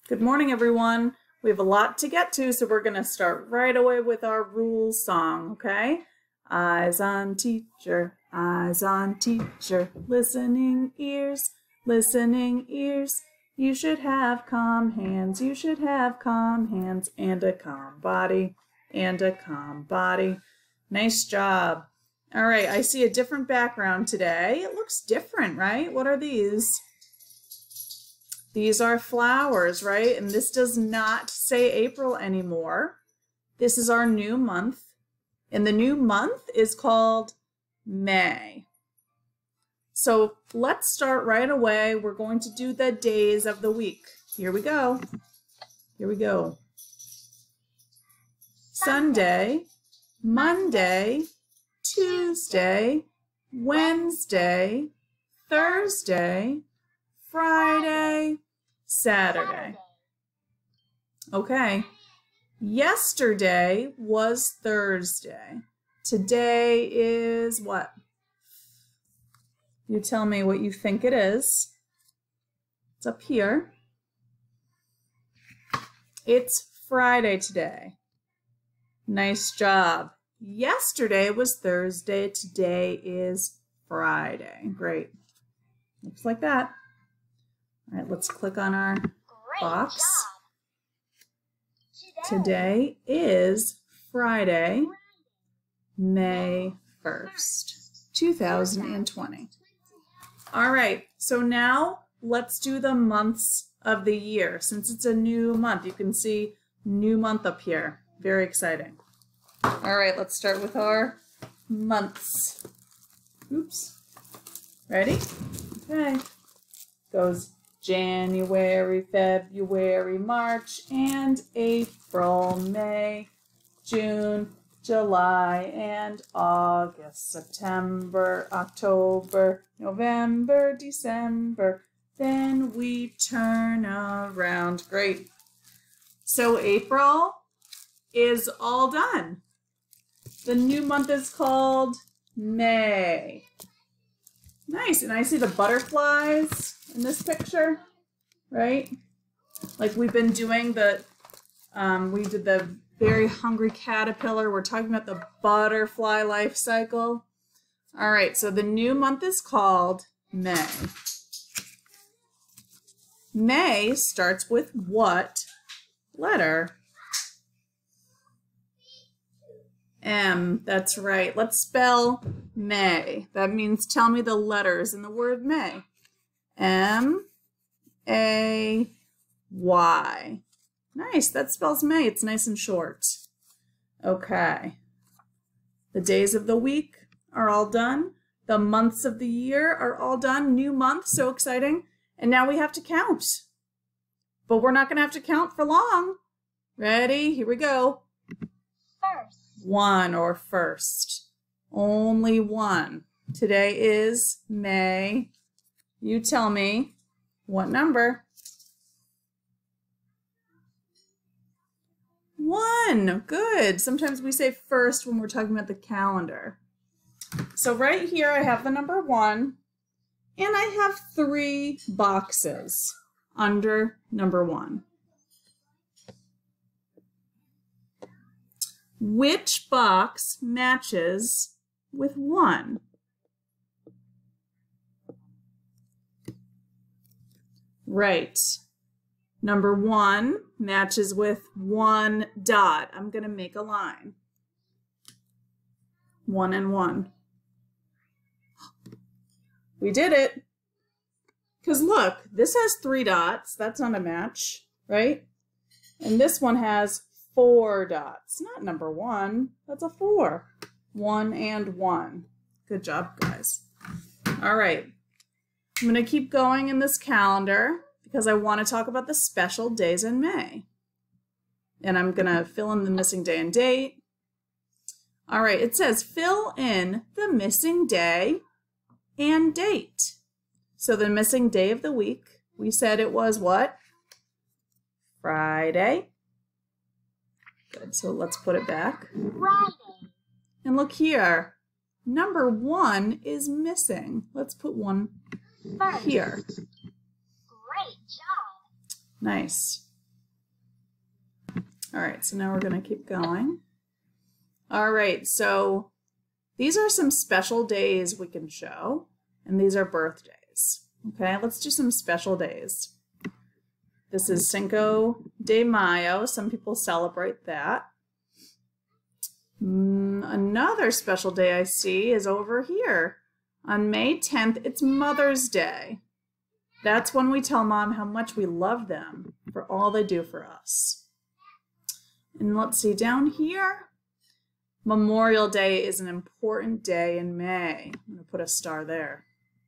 Good morning, everyone. We have a lot to get to, so we're going to start right away with our rules song, okay? Eyes on teacher, listening ears, You should have calm hands, and a calm body, Nice job. All right, I see a different background today. It looks different, right? What are these? These are flowers, right? And this does not say April anymore. This is our new month. And the new month is called May. So let's start right away. We're going to do the days of the week. Here we go. Sunday, Monday, Tuesday, Wednesday, Thursday, Friday, Saturday. Okay. Yesterday was Thursday. Today is what? You tell me what you think it is. It's up here. It's Friday today. Nice job. Yesterday was Thursday. Today is Friday. Great. Looks like that. All right, let's click on our box. Today is Friday, May 1st, 2020. All right, so now let's do the months of the year. Since it's a new month, you can see new month up here. Very exciting. All right, let's start with our months. Oops. Ready? Okay. Goes January, February, March, and April, May, June, July, and August, September, October, November, December. Then we turn around. Great. So April is all done. The new month is called May. Nice, and I see the butterflies in this picture, right? Like we've been doing we did the very hungry caterpillar. We're talking about the butterfly life cycle. All right, so the new month is called May. May starts with what letter? M, that's right. Let's spell May. That means tell me the letters in the word May. M-A-Y. Nice, that spells May. It's nice and short. Okay. The days of the week are all done. The months of the year are all done. New month, so exciting. And now we have to count. But we're not going to have to count for long. Ready? Here we go. First. One or first. Only one. Today is May. You tell me what number? 1. Good. Sometimes we say first when we're talking about the calendar. So right here I have the number 1, and I have 3 boxes under number 1. Which box matches with 1? Right. Number 1 matches with 1 dot. I'm going to make a line. 1 and 1. We did it. Because look, this has 3 dots. That's not a match, right? And this one has 4 dots. Not number 1. That's a 4. 1 and 1. Good job, guys. All right. I'm going to keep going in this calendar because I want to talk about the special days in May. And I'm going to fill in the missing day and date. All right, it says fill in the missing day and date. So the missing day of the week, we said it was what? Friday. Good, so let's put it back. Friday. And look here, number 1 is missing. Let's put 1 First. here. Great job. Nice. All right, so now we're going to keep going. All right, so these are some special days we can show, and these are birthdays. Okay, let's do some special days. This is Cinco de Mayo. Some people celebrate that. Another special day I see is over here. On May 10th, it's Mother's Day. That's when we tell Mom how much we love them for all they do for us. And let's see, down here, Memorial Day is an important day in May. I'm going to put a star there.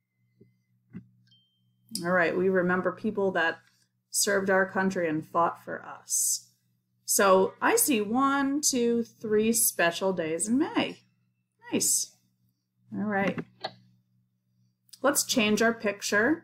All right, we remember people that served our country and fought for us. So I see 1, 2, 3 special days in May. Nice. All right. Let's change our picture.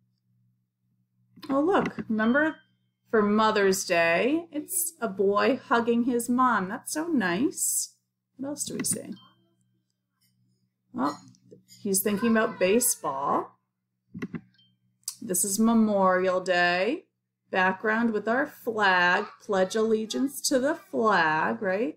Oh, look, remember for Mother's Day, it's a boy hugging his mom. That's so nice. What else do we see? Oh, he's thinking about baseball. This is Memorial Day. Background with our flag. Pledge allegiance to the flag, right?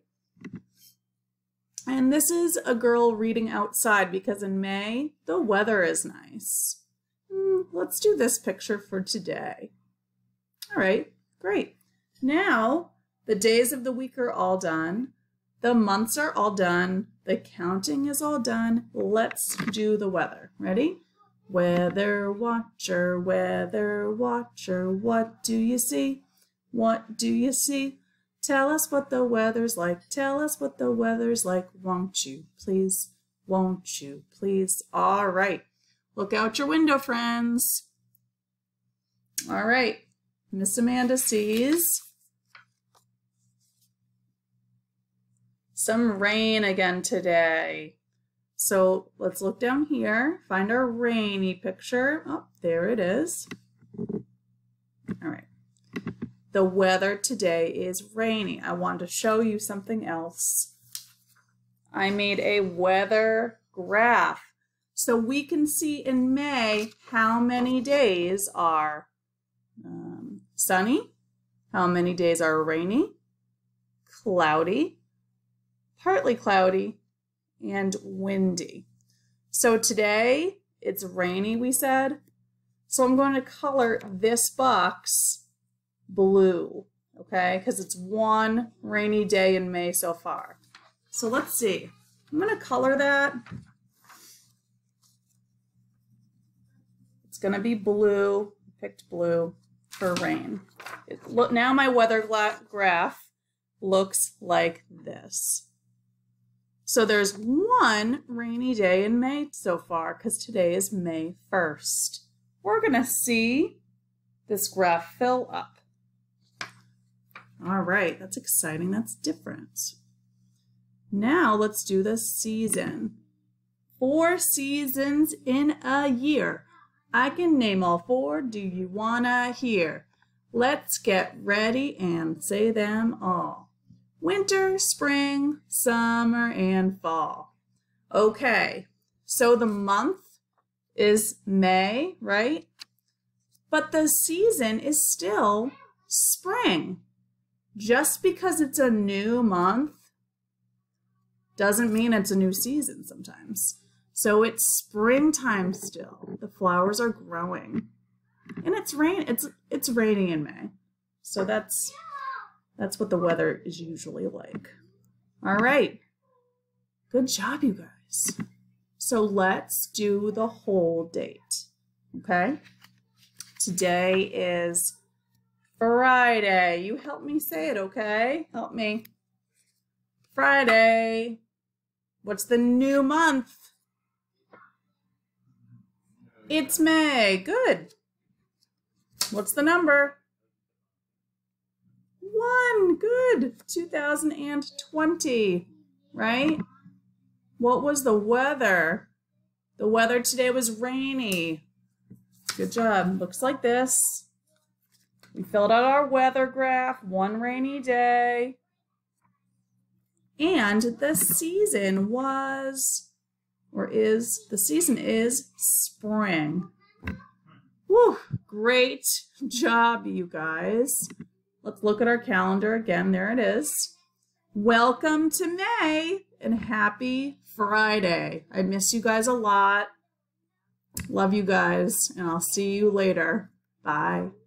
And this is a girl reading outside because in May, the weather is nice. Let's do this picture for today. All right, great. Now, the days of the week are all done. The months are all done. The counting is all done. Let's do the weather. Ready? Weather watcher, what do you see? What do you see? Tell us what the weather's like. Tell us what the weather's like. Won't you, please? Won't you, please? All right. Look out your window, friends. All right. Miss Amanda sees some rain again today. So let's look down here, find our rainy picture. Oh, there it is. All right. The weather today is rainy. I want to show you something else. I made a weather graph. So we can see in May how many days are sunny, how many days are rainy, cloudy, partly cloudy, and windy. So today it's rainy, we said. So I'm going to color this box blue, okay? Because it's one rainy day in May so far. So let's see. I'm going to color that. It's going to be blue. I picked blue for rain. Look, now my weather graph looks like this. So there's one rainy day in May so far because today is May 1st. We're going to see this graph fill up. All right, that's exciting. That's different. Now let's do the season. 4 seasons in a year. I can name all 4. Do you wanna hear? Let's get ready and say them all. Winter, spring, summer, and fall. Okay, so the month is May, right? But the season is still spring. Just because it's a new month doesn't mean it's a new season sometimes. So it's springtime still. The flowers are growing. And it's raining in May. So that's what the weather is usually like. All right. Good job, you guys. So let's do the whole date. Okay? Today is Friday. You help me say it, okay? Help me. Friday. What's the new month? It's May. Good. What's the number? 1. Good. 2020, right? What was the weather? The weather today was rainy. Good job. Looks like this. We filled out our weather graph. 1 rainy day. And the season was, the season is spring. Woo, great job, you guys. Let's look at our calendar again. There it is. Welcome to May and happy Friday. I miss you guys a lot. Love you guys, and I'll see you later. Bye.